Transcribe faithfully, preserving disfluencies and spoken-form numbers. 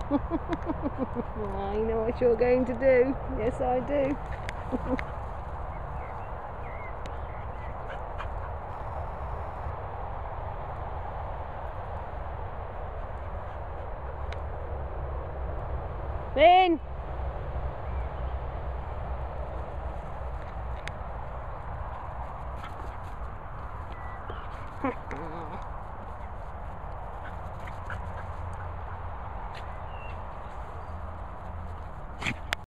I know what you're going to do. Yes, I do. Finn!